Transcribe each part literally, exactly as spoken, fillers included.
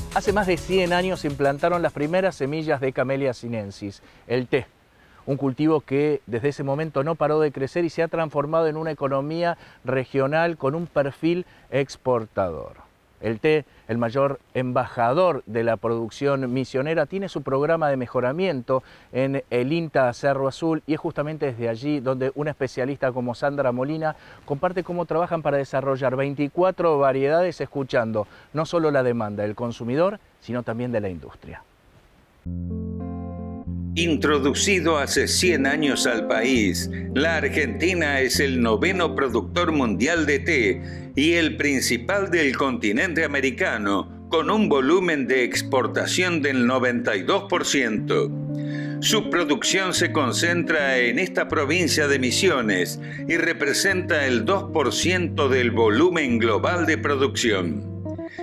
Hace más de cien años se implantaron las primeras semillas de Camellia sinensis, el té, un cultivo que desde ese momento no paró de crecer y se ha transformado en una economía regional con un perfil exportador. El té, el mayor embajador de la producción misionera, tiene su programa de mejoramiento en el INTA Cerro Azul y es justamente desde allí donde una especialista como Sandra Molina comparte cómo trabajan para desarrollar veinticuatro variedades escuchando no solo la demanda del consumidor, sino también de la industria. Introducido hace cien años al país, la Argentina es el noveno productor mundial de té y el principal del continente americano, con un volumen de exportación del noventa y dos por ciento. Su producción se concentra en esta provincia de Misiones y representa el dos por ciento del volumen global de producción.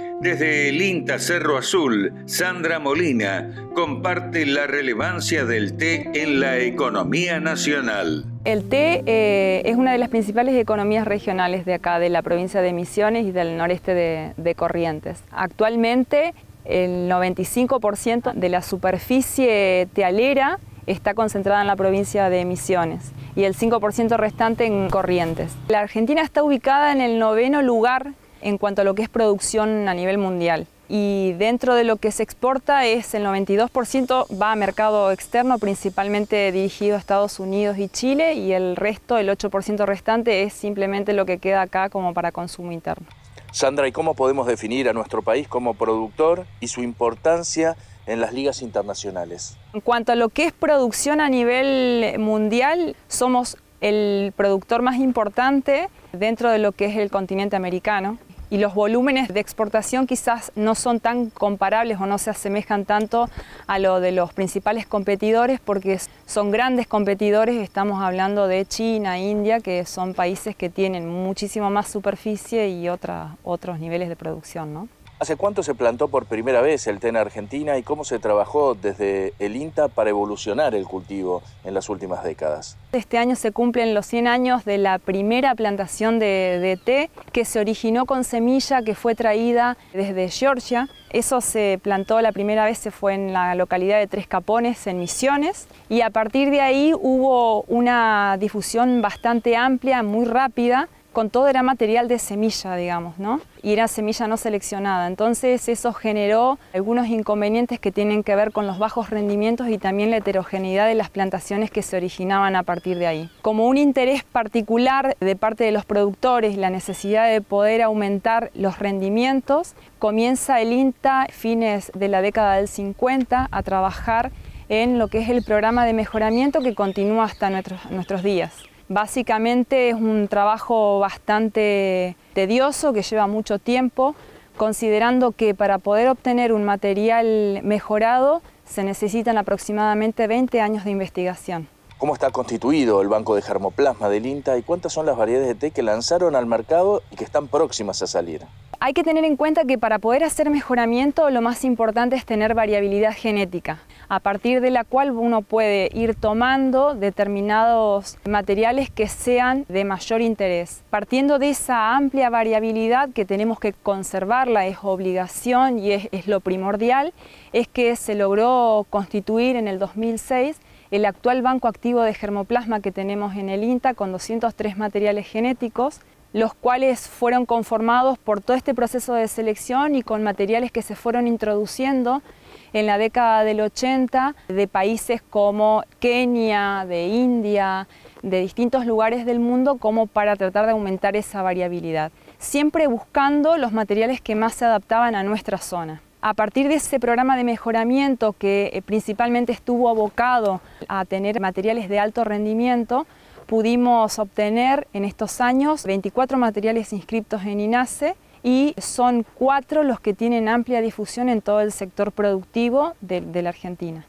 Desde el INTA Cerro Azul, Sandra Molina comparte la relevancia del té en la economía nacional. El té eh, es una de las principales economías regionales de acá, de la provincia de Misiones y del noreste de, de Corrientes. Actualmente, el noventa y cinco por ciento de la superficie tealera está concentrada en la provincia de Misiones y el cinco por ciento restante en Corrientes. La Argentina está ubicada en el noveno lugar en cuanto a lo que es producción a nivel mundial. Y dentro de lo que se exporta es el noventa y dos por ciento va a mercado externo, principalmente dirigido a Estados Unidos y Chile, y el resto, el ocho por ciento restante, es simplemente lo que queda acá como para consumo interno. Sandra, ¿y cómo podemos definir a nuestro país como productor y su importancia en las ligas internacionales? En cuanto a lo que es producción a nivel mundial, somos el productor más importante dentro de lo que es el continente americano. Y los volúmenes de exportación quizás no son tan comparables o no se asemejan tanto a lo de los principales competidores porque son grandes competidores, estamos hablando de China, India, que son países que tienen muchísimo más superficie y otra, otros niveles de producción, ¿no? ¿Hace cuánto se plantó por primera vez el té en Argentina y cómo se trabajó desde el INTA para evolucionar el cultivo en las últimas décadas? Este año se cumplen los cien años de la primera plantación de, de té que se originó con semilla que fue traída desde Georgia. Eso se plantó la primera vez, se fue en la localidad de Tres Capones, en Misiones, y a partir de ahí hubo una difusión bastante amplia, muy rápida. Con todo era material de semilla, digamos, ¿no? Y era semilla no seleccionada. Entonces eso generó algunos inconvenientes que tienen que ver con los bajos rendimientos y también la heterogeneidad de las plantaciones que se originaban a partir de ahí. Como un interés particular de parte de los productores y la necesidad de poder aumentar los rendimientos, comienza el INTA, fines de la década del cincuenta, a trabajar en lo que es el programa de mejoramiento que continúa hasta nuestros, nuestros días. Básicamente es un trabajo bastante tedioso que lleva mucho tiempo, considerando que para poder obtener un material mejorado se necesitan aproximadamente veinte años de investigación. ¿Cómo está constituido el banco de germoplasma del INTA y cuántas son las variedades de té que lanzaron al mercado y que están próximas a salir? Hay que tener en cuenta que para poder hacer mejoramiento lo más importante es tener variabilidad genética, a partir de la cual uno puede ir tomando determinados materiales que sean de mayor interés. Partiendo de esa amplia variabilidad que tenemos que conservarla, es obligación y es, es lo primordial, es que se logró constituir en el dos mil seis el actual banco activo de germoplasma que tenemos en el INTA con doscientos tres materiales genéticos, los cuales fueron conformados por todo este proceso de selección y con materiales que se fueron introduciendo en la década del ochenta de países como Kenia, de India, de distintos lugares del mundo, como para tratar de aumentar esa variabilidad, siempre buscando los materiales que más se adaptaban a nuestra zona. A partir de ese programa de mejoramiento que eh, principalmente estuvo abocado a tener materiales de alto rendimiento, pudimos obtener en estos años veinticuatro materiales inscriptos en INASE y son cuatro los que tienen amplia difusión en todo el sector productivo de, de la Argentina.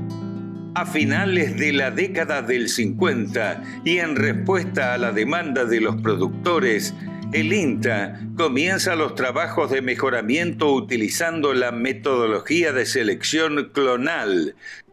A finales de la década del cincuenta y en respuesta a la demanda de los productores, el INTA comienza los trabajos de mejoramiento utilizando la metodología de selección clonal,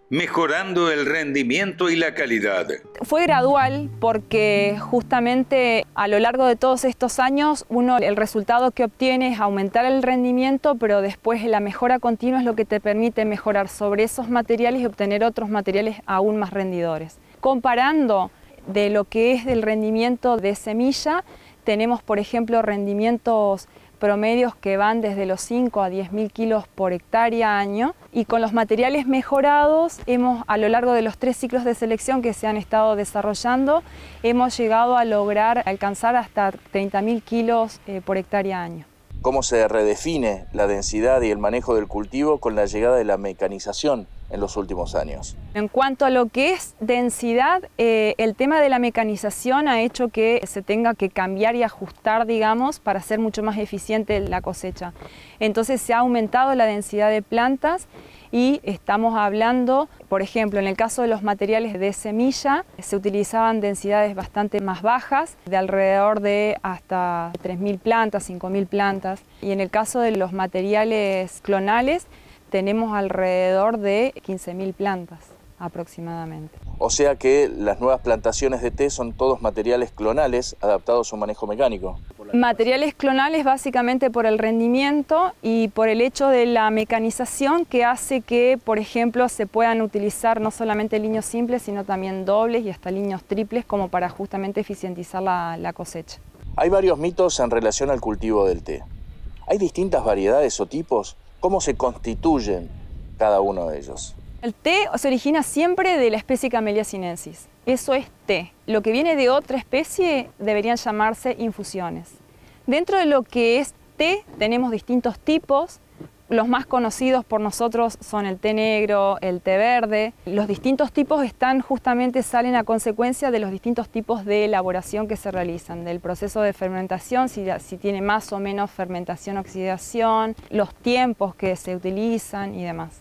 mejorando el rendimiento y la calidad. Fue gradual porque justamente a lo largo de todos estos años uno el resultado que obtiene es aumentar el rendimiento, pero después la mejora continua es lo que te permite mejorar sobre esos materiales y obtener otros materiales aún más rendidores. Comparando de lo que es el rendimiento de semilla, tenemos por ejemplo rendimientos promedios que van desde los cinco a diez mil kilos por hectárea año, y con los materiales mejorados hemos, a lo largo de los tres ciclos de selección que se han estado desarrollando, hemos llegado a lograr alcanzar hasta treinta mil kilos eh, por hectárea año. ¿Cómo se redefine la densidad y el manejo del cultivo con la llegada de la mecanización en los últimos años? En cuanto a lo que es densidad, eh, el tema de la mecanización ha hecho que se tenga que cambiar y ajustar, digamos, para hacer mucho más eficiente la cosecha. Entonces se ha aumentado la densidad de plantas y estamos hablando, por ejemplo, en el caso de los materiales de semilla, se utilizaban densidades bastante más bajas, de alrededor de hasta tres mil plantas, cinco mil plantas, y en el caso de los materiales clonales, tenemos alrededor de quince mil plantas aproximadamente. O sea que las nuevas plantaciones de té son todos materiales clonales adaptados a un manejo mecánico. Materiales clonales básicamente por el rendimiento y por el hecho de la mecanización que hace que, por ejemplo, se puedan utilizar no solamente liños simples, sino también dobles y hasta liños triples como para justamente eficientizar la, la cosecha. Hay varios mitos en relación al cultivo del té. ¿Hay distintas variedades o tipos? ¿Cómo se constituyen cada uno de ellos? El té se origina siempre de la especie Camellia sinensis. Eso es té. Lo que viene de otra especie deberían llamarse infusiones. Dentro de lo que es té tenemos distintos tipos. Los más conocidos por nosotros son el té negro, el té verde. Los distintos tipos están justamente salen a consecuencia de los distintos tipos de elaboración que se realizan, del proceso de fermentación, si, si tiene más o menos fermentación-oxidación, los tiempos que se utilizan y demás.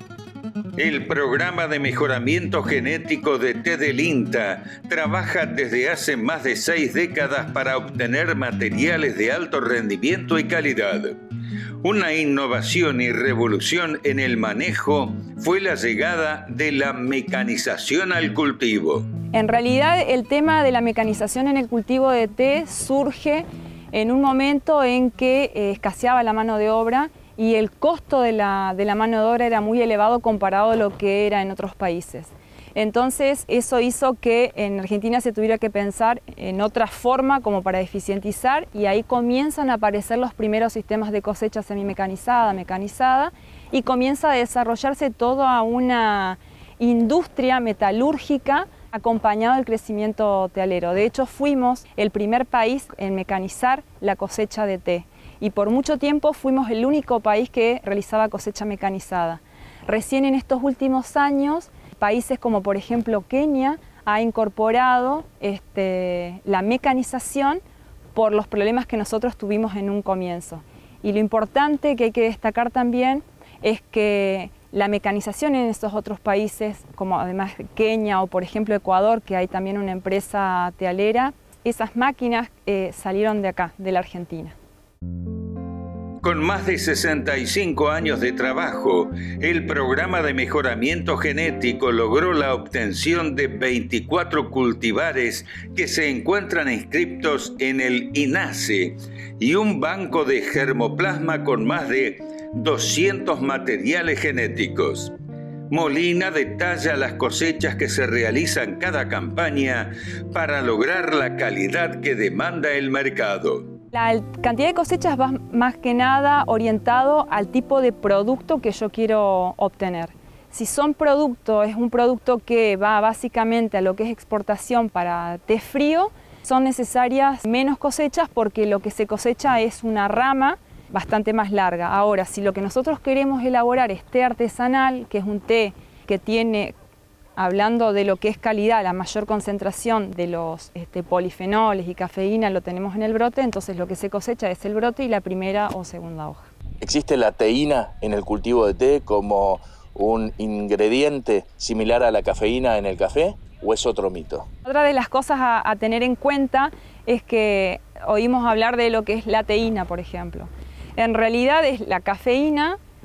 El programa de mejoramiento genético de té del INTA trabaja desde hace más de seis décadas para obtener materiales de alto rendimiento y calidad. Una innovación y revolución en el manejo fue la llegada de la mecanización al cultivo. En realidad, el tema de la mecanización en el cultivo de té surge en un momento en que eh, escaseaba la mano de obra y el costo de la, de la mano de obra era muy elevado comparado a lo que era en otros países. Entonces eso hizo que en Argentina se tuviera que pensar en otra forma como para eficientizar, y ahí comienzan a aparecer los primeros sistemas de cosecha semimecanizada, mecanizada, y comienza a desarrollarse toda una industria metalúrgica acompañado del crecimiento tealero. De hecho, fuimos el primer país en mecanizar la cosecha de té y por mucho tiempo fuimos el único país que realizaba cosecha mecanizada. Recién en estos últimos años, países como por ejemplo Kenia ha incorporado este, la mecanización por los problemas que nosotros tuvimos en un comienzo. Y lo importante que hay que destacar también es que la mecanización en estos otros países, como además Kenia o por ejemplo Ecuador, que hay también una empresa tealera, esas máquinas eh, salieron de acá, de la Argentina. Con más de sesenta y cinco años de trabajo, el programa de mejoramiento genético logró la obtención de veinticuatro cultivares que se encuentran inscriptos en el INASE y un banco de germoplasma con más de doscientos materiales genéticos. Molina detalla las cosechas que se realizan cada campaña para lograr la calidad que demanda el mercado. La cantidad de cosechas va más que nada orientado al tipo de producto que yo quiero obtener. Si son productos, es un producto que va básicamente a lo que es exportación para té frío, son necesarias menos cosechas porque lo que se cosecha es una rama bastante más larga. Ahora, si lo que nosotros queremos elaborar es té artesanal, que es un té que tiene, hablando de lo que es calidad, la mayor concentración de los este, polifenoles y cafeína lo tenemos en el brote, entonces lo que se cosecha es el brote y la primera o segunda hoja. ¿Existe la teína en el cultivo de té como un ingrediente similar a la cafeína en el café o es otro mito? Otra de las cosas a, a tener en cuenta es que oímos hablar de lo que es la teína, por ejemplo. En realidad es la cafeína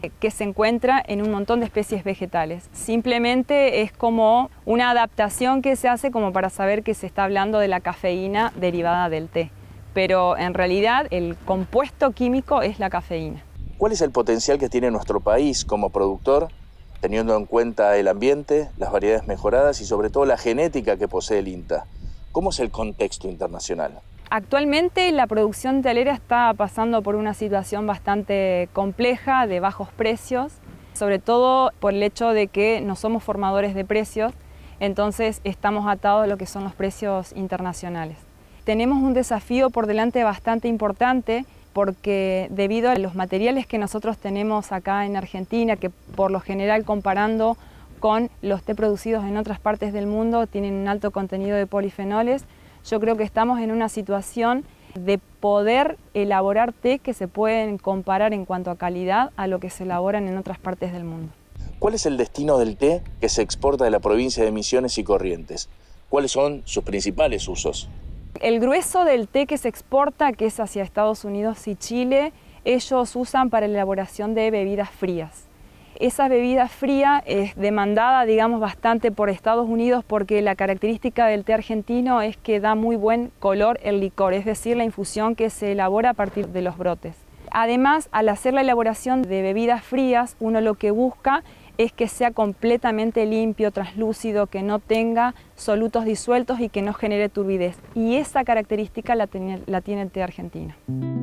que se encuentra en un montón de especies vegetales. Simplemente es como una adaptación que se hace como para saber que se está hablando de la cafeína derivada del té. Pero en realidad el compuesto químico es la cafeína. ¿Cuál es el potencial que tiene nuestro país como productor, teniendo en cuenta el ambiente, las variedades mejoradas y sobre todo la genética que posee el INTA? ¿Cómo es el contexto internacional? Actualmente la producción telera está pasando por una situación bastante compleja de bajos precios, sobre todo por el hecho de que no somos formadores de precios, entonces estamos atados a lo que son los precios internacionales. Tenemos un desafío por delante bastante importante porque debido a los materiales que nosotros tenemos acá en Argentina, que por lo general comparando con los té producidos en otras partes del mundo tienen un alto contenido de polifenoles, yo creo que estamos en una situación de poder elaborar té que se pueden comparar en cuanto a calidad a lo que se elaboran en otras partes del mundo. ¿Cuál es el destino del té que se exporta de la provincia de Misiones y Corrientes? ¿Cuáles son sus principales usos? El grueso del té que se exporta, que es hacia Estados Unidos y Chile, ellos usan para la elaboración de bebidas frías. Esa bebida fría es demandada, digamos, bastante por Estados Unidos porque la característica del té argentino es que da muy buen color el licor, es decir, la infusión que se elabora a partir de los brotes. Además, al hacer la elaboración de bebidas frías, uno lo que busca es que sea completamente limpio, translúcido, que no tenga solutos disueltos y que no genere turbidez. Y esa característica la tiene, la tiene el té argentino.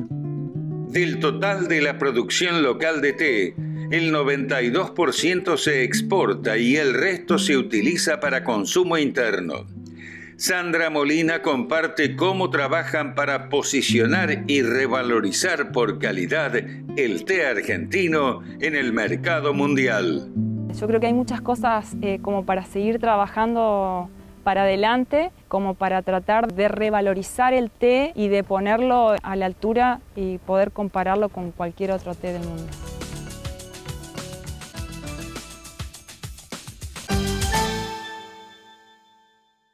Del total de la producción local de té, el noventa y dos por ciento se exporta y el resto se utiliza para consumo interno. Sandra Molina comparte cómo trabajan para posicionar y revalorizar por calidad el té argentino en el mercado mundial. Yo creo que hay muchas cosas eh, como para seguir trabajando para adelante, como para tratar de revalorizar el té y de ponerlo a la altura y poder compararlo con cualquier otro té del mundo.